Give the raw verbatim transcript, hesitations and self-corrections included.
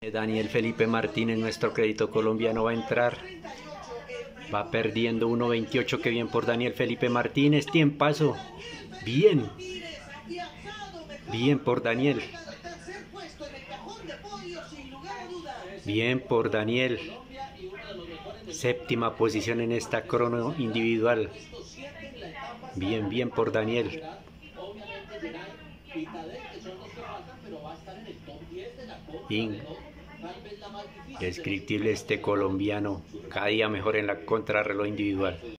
Daniel Felipe Martínez, nuestro crédito colombiano, va a entrar. Va perdiendo uno veintiocho. Qué bien por Daniel Felipe Martínez. Tiempazo. Bien. Bien por Daniel. Bien por Daniel. Séptima posición en esta crono individual. Bien, bien por Daniel. Indescriptible este colombiano, cada día mejor en la contrarreloj individual.